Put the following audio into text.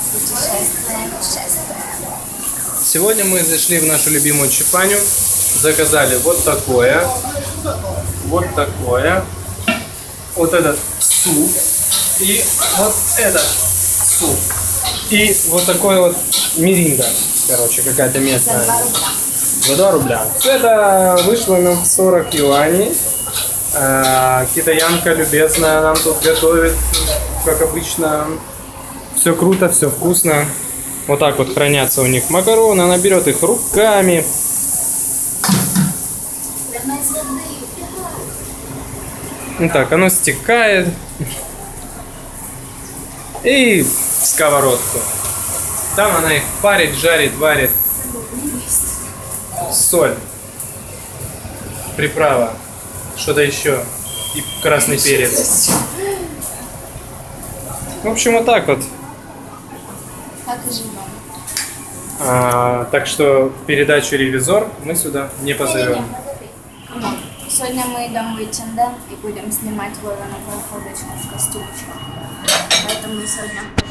Путешествуем, путешествуем. Сегодня мы зашли в нашу любимую Чапаню, заказали вот такое, вот этот суп и вот этот суп и вот такой вот миринда, короче, какая-то местная. За 2 рубля. Все это вышло нам в 40 юаней. Китаянка любезная нам тут готовит, как обычно. Все круто, все вкусно. Вот так вот хранятся у них макароны. Она берет их руками. Вот так, оно стекает. И в сковородку. Там она их парит, жарит, варит. Соль. Приправа. Что-то еще. И красный перец. В общем, вот так вот. Так и живем. Так что передачу «Ревизор» мы сюда не позовем. Сегодня мы идем в H&M и будем снимать Вовину проходочку в костюмчик. Поэтому сегодня